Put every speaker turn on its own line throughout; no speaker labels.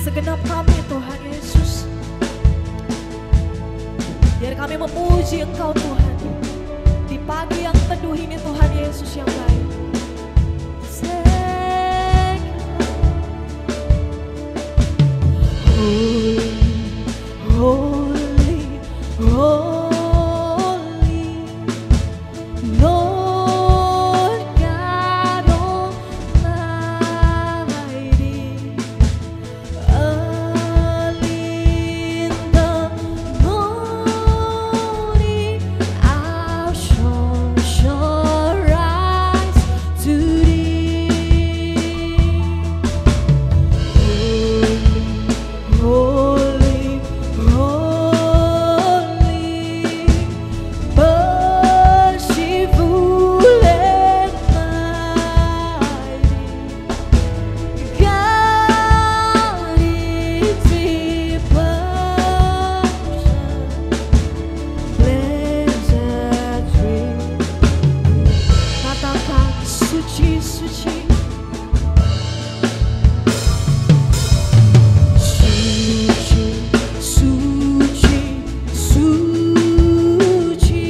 segenap kami Tuhan Yesus. Biar kami memuji Engkau Tuhan di pagi yang teduh ini Tuhan Yesus yang baik. Holy, holy, Lord God Almighty. Early in the morning, our sun shall rise to thee. Holy, holy, merciful and mighty, God in three persons, blessed three. Katakan suci, suci. Suci, suci,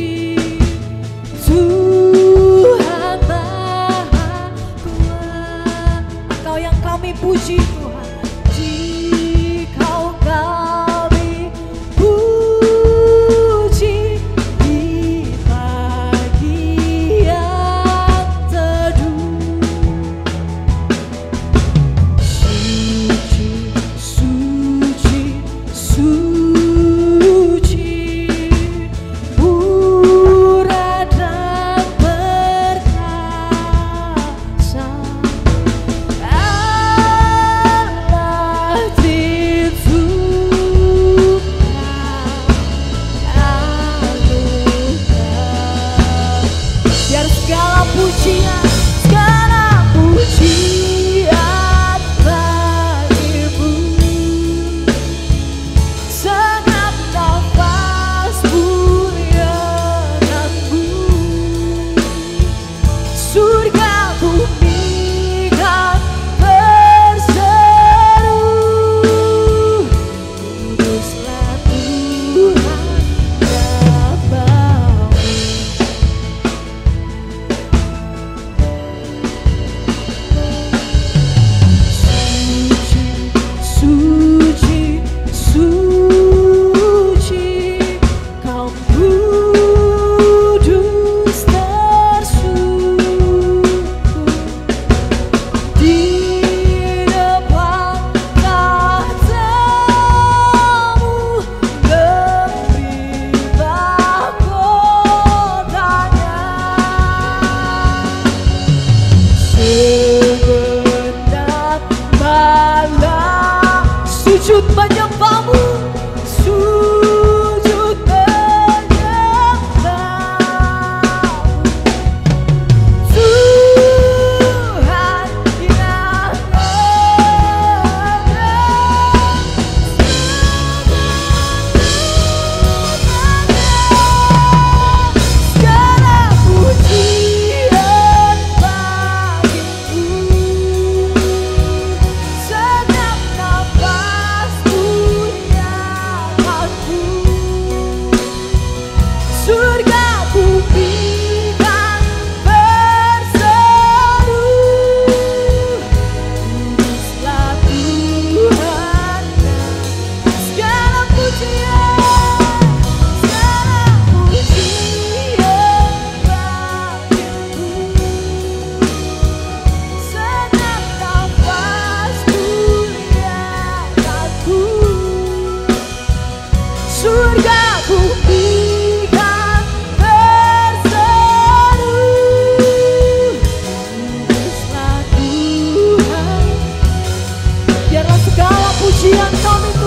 Tuhan Maha Kuasa. Engkau yang kami puji Tuhan, Engkau kami puji di pagi yang teduh. Suci, suci, suci, murah dan perkasa, Allah Tribunal, biar segala pujian bagimu, sengat nafas muliakanmu, surga bumi kan berseru, kuduslah Tuhan Rabbahmu. Suci, suci, Kau kudus tersungguh di depan tahta-Mu, negeri mahkotanya. Segenap malam sujud menyembah-Mu, sujud menyembah-Mu, Tuhan yang segala pujian bagimu, senap nafas muliakanmu, surga bumi kan berseru, kuduslah Tuhan. Segala pujian bagimu, senap nafas muliakanmu, surga bumi kan berseru, kuduslah Tuhan. Biarlah segala pujian kami